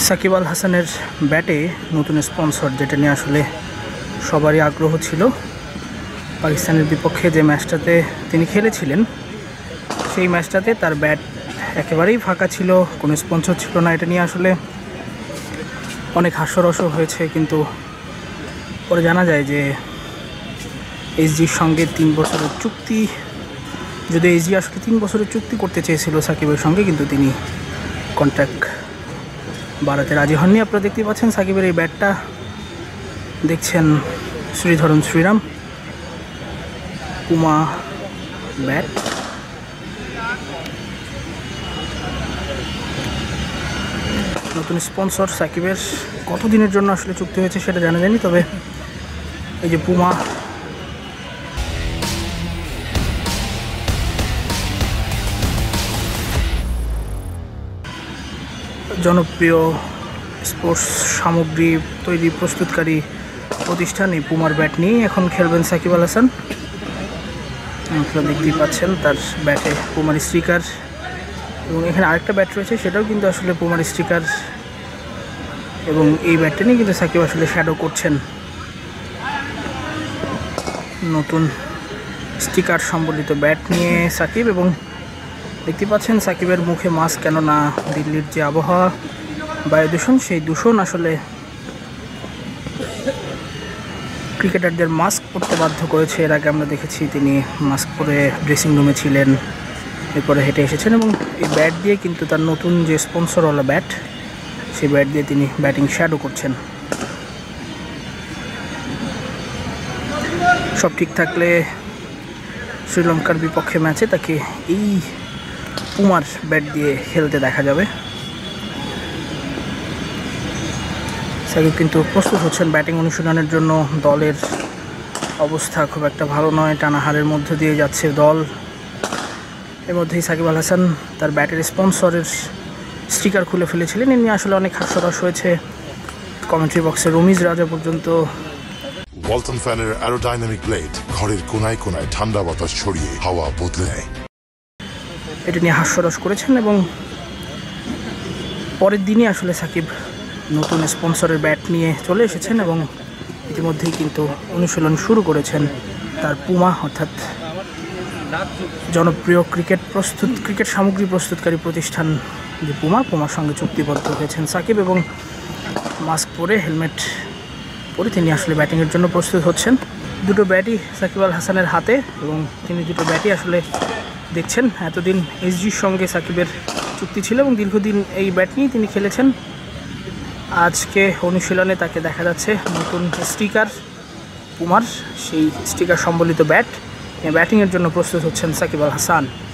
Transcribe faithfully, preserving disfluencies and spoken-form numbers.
সাকিব আল হাসানের ব্যাটে নতুন স্পন্সর, যেটা নিয়ে আসলে সবারই আগ্রহ ছিল। পাকিস্তানের বিপক্ষে যে ম্যাচটাতে তিনি খেলেছিলেন, সেই ম্যাচটাতে তার ব্যাট একেবারেই ফাঁকা ছিল, কোনো স্পন্সর ছিল না। এটা নিয়ে আসলে অনেক হাস্যরসও হয়েছে, কিন্তু পরে জানা যায় যে এইচজির সঙ্গে তিন বছরের চুক্তি, যদি এইচজি আসলে তিন বছরের চুক্তি করতে চেয়েছিল সাকিবের সঙ্গে, কিন্তু তিনি কন্ট্রাক্ট বাড়াতে রাজি হননি। আপনারা দেখতে পাচ্ছেন সাকিবের এই ব্যাটটা, দেখছেন শ্রীধরন শ্রীরাম পুমা ব্যাট। নতুন স্পন্সর সাকিবের কতদিনের জন্য আসলে চুক্তি হয়েছে সেটা জানা যায়নি, তবে এই যে পুমা জনপ্রিয় স্পোর্টস সামগ্রী তৈরি প্রস্তুতকারী প্রতিষ্ঠান, এই পুমার ব্যাট নিয়ে এখন খেলবেন সাকিব আল হাসান। আপনারা দেখতেই পাচ্ছেন তার ব্যাটে পুমার স্টিকার, এবং এখানে আরেকটা ব্যাট রয়েছে, সেটাও কিন্তু আসলে পুমার স্টিকার, এবং এই ব্যাটটা নিয়ে কিন্তু সাকিব আসলে শ্যাডো করছেন। নতুন স্টিকার সম্বলিত ব্যাট নিয়ে সাকিব, এবং দেখতে পাচ্ছেন সাকিবের মুখে মাস্ক, কেননা দিল্লির যে আবহাওয়া, বায়ু দূষণ, সেই দূষণ আসলে ক্রিকেটারদের মাস্ক পরতে বাধ্য করেছে। এর আগে আমরা দেখেছি তিনি মাস্ক পরে ড্রেসিং রুমে ছিলেন, এরপরে হেঁটে এসেছেন, এবং এই ব্যাট দিয়ে কিন্তু তার নতুন যে স্পন্সরওয়ালা ব্যাট, সেই ব্যাট দিয়ে তিনি ব্যাটিং শ্যাডো করছেন। সব ঠিক থাকলে শ্রীলঙ্কার বিপক্ষে ম্যাচে তাকে এই পুমার ব্যাট দিয়ে খেলতে দেখা যাবে। সাকিব কিন্তু প্রস্তুত হচ্ছেন ব্যাটিং অনুশীলনের জন্য। দলের অবস্থা খুব একটা ভালো নয়, টানা হারের মধ্যে দিয়ে যাচ্ছে দল। এর মধ্যেই সাকিব আল হাসান তার ব্যাটের স্পন্সরের স্টিকার খুলে ফেলেছিলেন। এ নিয়ে আসলে অনেক হাস্যরস হয়েছে। কমেন্ট্রি বক্সে রমিজ রাজা পর্যন্ত ওয়ালটন ফ্যানের অ্যারোডাইনামিক ব্লেড ঘরের কোনায় কোনায় ঠান্ডা বাতাস ছড়িয়ে হাওয়া বদলে নেয়, এটা নিয়ে হাস্যরস করেছেন। এবং পরের দিনই আসলে সাকিব নতুন স্পন্সরের ব্যাট নিয়ে চলে এসেছেন, এবং ইতিমধ্যেই কিন্তু অনুশীলন শুরু করেছেন তার পুমা, অর্থাৎ জনপ্রিয় ক্রিকেট প্রস্তুত ক্রিকেট সামগ্রী প্রস্তুতকারী প্রতিষ্ঠান যে পুমা, পুমার সঙ্গে চুক্তিবদ্ধ হয়েছেন সাকিব, এবং মাস্ক পরে হেলমেট পরে তিনি আসলে ব্যাটিংয়ের জন্য প্রস্তুত হচ্ছেন। দুটো ব্যাটই সাকিব আল হাসানের হাতে, এবং তিনি দুটো ব্যাটই আসলে দেখছেন। এতদিন এইচজির সঙ্গে সাকিবের চুক্তি ছিল, এবং দীর্ঘদিন এই ব্যাট নিয়েই তিনি খেলেছেন। আজকে অনুশীলনে তাকে দেখা যাচ্ছে নতুন স্টিকার পুমার, সেই স্টিকার সম্বলিত ব্যাট ব্যাটিংয়ের জন্য প্রস্তুত হচ্ছেন সাকিব আল হাসান।